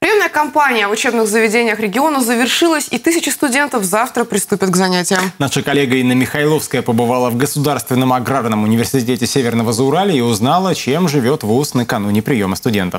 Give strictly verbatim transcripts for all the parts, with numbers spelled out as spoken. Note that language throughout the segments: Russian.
Приемная кампания в учебных заведениях региона завершилась, и тысячи студентов завтра приступят к занятиям. Наша коллега Инна Михайловская побывала в Государственном аграрном университете Северного Зауралья и узнала, чем живет вуз накануне приема студентов.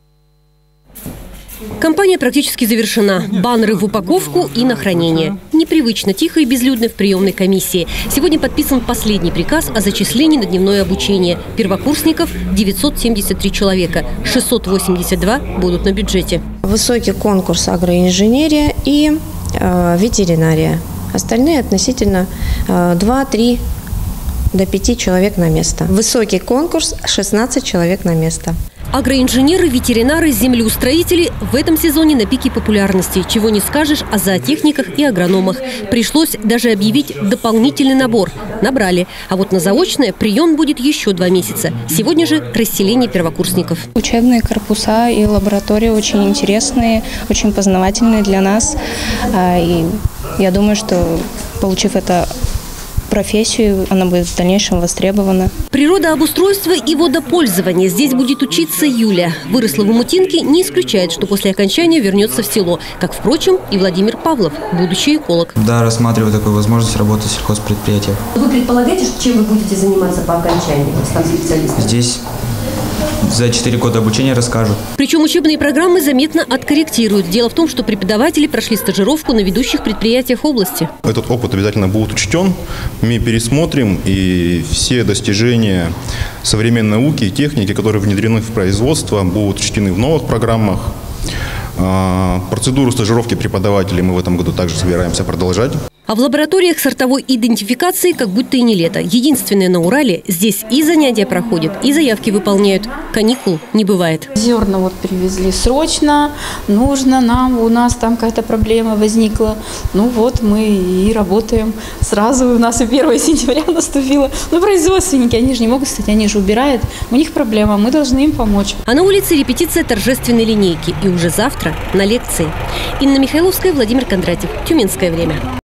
Кампания практически завершена. Баннеры в упаковку и на хранение. Непривычно тихо и безлюдно в приемной комиссии. Сегодня подписан последний приказ о зачислении на дневное обучение. Первокурсников девятьсот семьдесят три человека. шестьсот восемьдесят два будут на бюджете. Высокий конкурс агроинженерия и э, ветеринария. Остальные относительно э, два-три до пяти человек на место. Высокий конкурс – шестнадцать человек на место. Агроинженеры, ветеринары, землеустроители в этом сезоне на пике популярности. Чего не скажешь о зоотехниках и агрономах. Пришлось даже объявить дополнительный набор. Набрали. А вот на заочное прием будет еще два месяца. Сегодня же расселение первокурсников. Учебные корпуса и лаборатории очень интересные, очень познавательные для нас. И я думаю, что, получив это профессию, она будет в дальнейшем востребована. Природообустройство и водопользование. Здесь будет учиться Юля. Выросла в Умутинке, не исключает, что после окончания вернется в село. Как, впрочем, и Владимир Павлов, будущий эколог. Да, рассматриваю такую возможность работать в сельхозпредприятиях. Вы предполагаете, чем вы будете заниматься по окончании, став специалистом? Здесь за четыре года обучения расскажут. Причем учебные программы заметно откорректируют. Дело в том, что преподаватели прошли стажировку на ведущих предприятиях области. Этот опыт обязательно будет учтен. Мы пересмотрим, и все достижения современной науки и техники, которые внедрены в производство, будут учтены в новых программах. Процедуру стажировки преподавателей мы в этом году также собираемся продолжать. А в лабораториях сортовой идентификации как будто и не лето. Единственное на Урале, здесь и занятия проходят, и заявки выполняют. Каникул не бывает. Зерна вот привезли срочно, нужно нам, у нас там какая-то проблема возникла. Ну вот мы и работаем. Сразу у нас и первое сентября наступило. Ну производственники, они же не могут стать, они же убирают. У них проблема, мы должны им помочь. А на улице репетиция торжественной линейки. И уже завтра на лекции. Инна Михайловская, Владимир Кондратьев. Тюменское время.